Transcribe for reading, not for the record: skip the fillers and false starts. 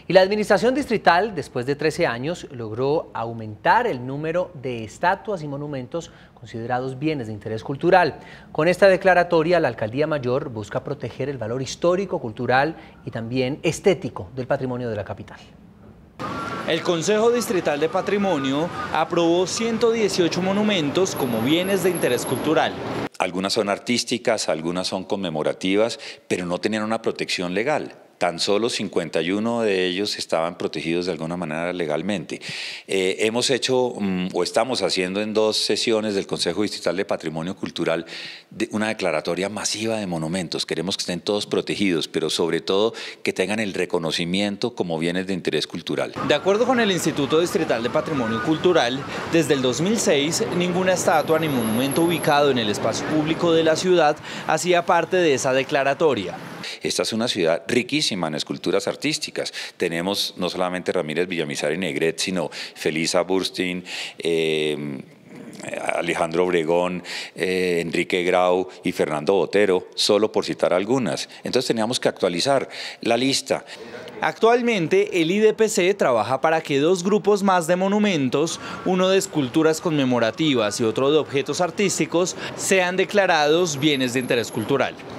Y la administración distrital, después de 13 años, logró aumentar el número de estatuas y monumentos considerados bienes de interés cultural. Con esta declaratoria, la Alcaldía Mayor busca proteger el valor histórico, cultural y también estético del patrimonio de la capital. El Consejo Distrital de Patrimonio aprobó 118 monumentos como bienes de interés cultural. Algunas son artísticas, algunas son conmemorativas, pero no tenían una protección legal. Tan solo 51 de ellos estaban protegidos de alguna manera legalmente. Hemos hecho o estamos haciendo en 2 sesiones del Consejo Distrital de Patrimonio Cultural una declaratoria masiva de monumentos. Queremos que estén todos protegidos, pero sobre todo que tengan el reconocimiento como bienes de interés cultural. De acuerdo con el Instituto Distrital de Patrimonio Cultural, desde el 2006 ninguna estatua ni monumento ubicado en el espacio público de la ciudad hacía parte de esa declaratoria. Esta es una ciudad riquísima en esculturas artísticas. Tenemos no solamente Ramírez Villamizar y Negret, sino Felisa Burstyn, Alejandro Obregón, Enrique Grau y Fernando Botero, solo por citar algunas. Entonces teníamos que actualizar la lista. Actualmente el IDPC trabaja para que 2 grupos más de monumentos, uno de esculturas conmemorativas y otro de objetos artísticos, sean declarados bienes de interés cultural.